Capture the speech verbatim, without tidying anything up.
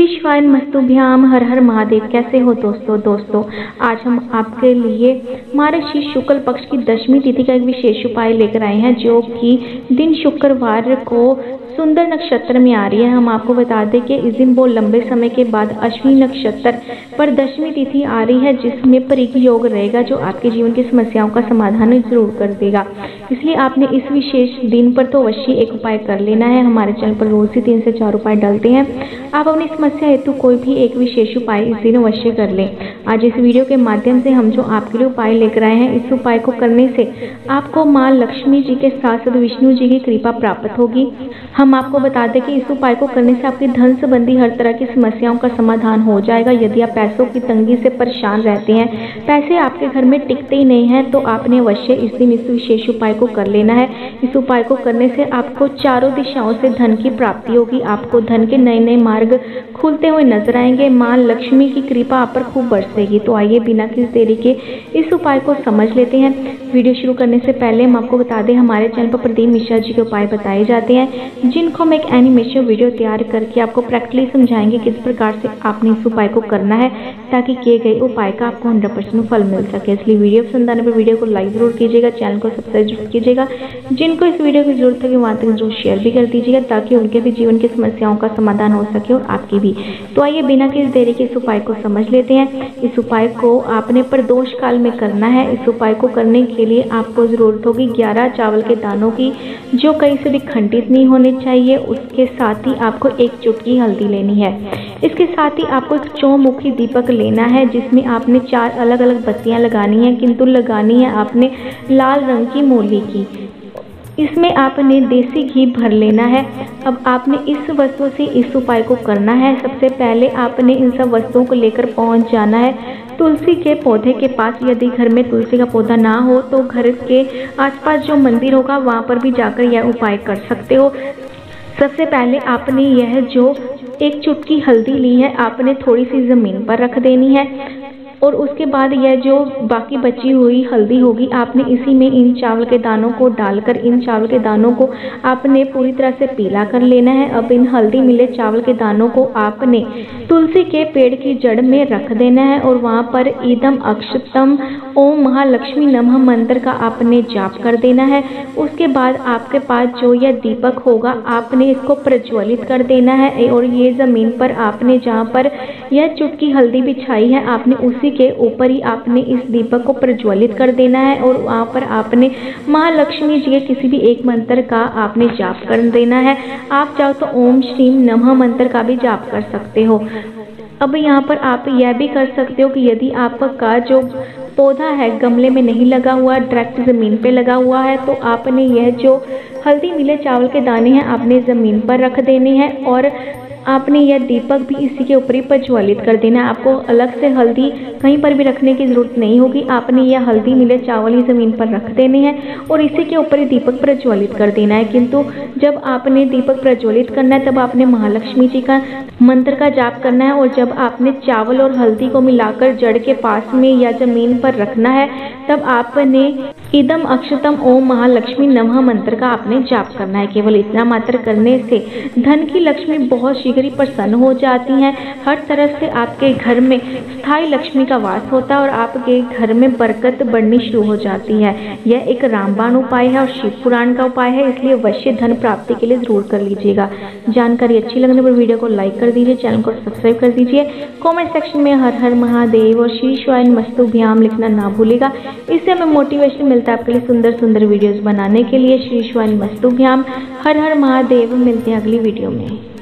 शिवाय मस्तुभ्याम। हर हर महादेव। कैसे हो दोस्तों दोस्तों आज हम आपके लिए मार्गशीर्ष शुक्ल पक्ष की दशमी तिथि का एक विशेष उपाय लेकर आए हैं, जो कि दिन शुक्रवार को सुंदर नक्षत्र में आ रही है। हम आपको बता दें कि इस दिन बहुत लंबे समय के बाद अश्विनी नक्षत्र पर दशमी तिथि आ रही है, जिसमें परिग योग रहेगा, जो आपके जीवन की समस्याओं का समाधान जरूर कर देगा। इसलिए आपने इस विशेष दिन पर तो अवश्य एक उपाय कर लेना है। हमारे चैनल पर रोज ही तीन से चार उपाय डलते हैं। आप अपनी समस्या हेतु कोई भी एक विशेष उपाय इस दिन अवश्य कर लें। आज इस वीडियो के माध्यम से हम जो आपके लिए उपाय लेकर आए हैं, इस उपाय को करने से आपको माँ लक्ष्मी जी के साथ साथ विष्णु जी की कृपा प्राप्त होगी। हम आपको बता दें कि इस उपाय को करने से आपकी धन संबंधी हर तरह की समस्याओं का समाधान हो जाएगा। यदि आप पैसों की तंगी से परेशान रहते हैं, पैसे आपके घर में टिकते ही नहीं हैं, तो आपने अवश्य इस दिन इस विशेष उपाय को कर लेना है। इस उपाय को करने से आपको चारों दिशाओं से धन की प्राप्ति होगी। आपको धन के नए नए मार्ग खुलते हुए नजर आएंगे। माँ लक्ष्मी की कृपा आप पर खूब बरसेगी। तो आइए बिना किसी देरी के इस उपाय को समझ लेते हैं। वीडियो शुरू करने से पहले हम आपको बता दें, हमारे चैनल पर प्रदीप मिश्रा जी के उपाय बताए जाते हैं, जिनको हम एक एनिमेशन वीडियो तैयार करके आपको प्रैक्टिकली समझाएंगे किस प्रकार से आपने इस उपाय को करना है, ताकि किए गए उपाय का आपको हंड्रेड परसेंट फल मिल सके। इसलिए वीडियो पसंद आने पर वीडियो को लाइक जरूर कीजिएगा, चैनल को सब्सक्राइब जरूर कीजिएगा। जिनको इस वीडियो की जरूरत है वहाँ तक जरूर शेयर भी कर दीजिएगा, ताकि उनके भी जीवन की समस्याओं का समाधान हो सके और आपकी भी। तो आइए बिना किसी देरी के इस उपाय को समझ लेते हैं। इस उपाय को आपने प्रदोष काल में करना है। इस उपाय को करने के लिए आपको जरूरत होगी ग्यारह चावल के दानों की, जो कहीं से भी खंडित नहीं होने चाहिए। उसके साथ ही आपको एक चुटकी हल्दी लेनी है। इसके साथ ही आपको एक चौमुखी दीपक लेना है, जिसमें आपने चार अलग अलग बत्तियां लगानी है, किंतु लगानी है आपने लाल रंग की मोली की। इसमें आपने देसी घी भर लेना है। अब आपने इस वस्तु से इस उपाय को करना है। सबसे पहले आपने इन सब वस्तुओं को लेकर पहुंच जाना है तुलसी के पौधे के पास। यदि घर में तुलसी का पौधा ना हो तो घर के आसपास जो मंदिर होगा वहां पर भी जाकर यह उपाय कर सकते हो। सबसे पहले आपने यह जो एक चुटकी हल्दी ली है, आपने थोड़ी सी जमीन पर रख देनी है, और उसके बाद यह जो बाकी बची हुई हल्दी होगी, आपने इसी में इन चावल के दानों को डालकर इन चावल के दानों को आपने पूरी तरह से पीला कर लेना है। अब इन हल्दी मिले चावल के दानों को आपने तुलसी के पेड़ की जड़ में रख देना है, और वहां पर ईदम अक्षतम ओम महालक्ष्मी नमः मंत्र का आपने जाप कर देना है। उसके बाद आपके पास जो यह दीपक होगा, आपने इसको प्रज्वलित कर देना है, और ये जमीन पर आपने जहाँ पर यह चुटकी हल्दी बिछाई है, आपने उसी के ऊपर ही आपने इस दीपक को प्रज्वलित कर देना है, और वहां पर आपने माँ लक्ष्मी जी के किसी भी एक मंत्र का आपने जाप कर देना है। आप चाहो तो ओम श्रीम नमः मंत्र का भी जाप कर सकते हो। अब यहाँ पर आप यह भी कर सकते हो कि यदि आपका जो पौधा है गमले में नहीं लगा हुआ, डायरेक्ट ज़मीन पे लगा हुआ है, तो आपने यह जो हल्दी मिले चावल के दाने हैं आपने ज़मीन पर रख देने हैं, और आपने यह दीपक भी इसी के ऊपर ही प्रज्वलित कर देना है। आपको अलग से हल्दी कहीं पर भी रखने की जरूरत नहीं होगी। आपने यह हल्दी मिले चावल ही ज़मीन पर रख देने हैं, और इसी के ऊपर ही दीपक प्रज्वलित कर देना है। किंतु जब आपने दीपक प्रज्वलित करना है, तब आपने महालक्ष्मी जी का मंत्र का जाप करना है, और जब आपने चावल और हल्दी को मिलाकर जड़ के पास में या जमीन पर रखना है, तब आपने इदम अक्षतम ओम महालक्ष्मी नमः मंत्र का आपने जाप करना है। केवल इतना मात्र करने से धन की लक्ष्मी बहुत शीघ्र ही प्रसन्न हो जाती हैं। हर तरह से आपके घर में स्थायी लक्ष्मी का वास होता है, और आपके घर में बरकत बढ़नी शुरू हो जाती है। यह एक रामबाण उपाय है और शिव पुराण का उपाय है, इसलिए अवश्य धन प्राप्ति के लिए जरूर कर लीजिएगा। जानकारी अच्छी लगने पर वीडियो को लाइक कर दीजिए, चैनल को सब्सक्राइब कर दीजिए। कमेंट सेक्शन में हर हर महादेव और श्री शिवाय मस्तुभ्याम लिखना ना भूलिएगा। इससे हमें मोटिवेशन मिलता है आपके लिए सुंदर सुंदर वीडियोस बनाने के लिए। श्री शिवाय मस्तुभ्याम। हर हर महादेव। मिलते हैं अगली वीडियो में।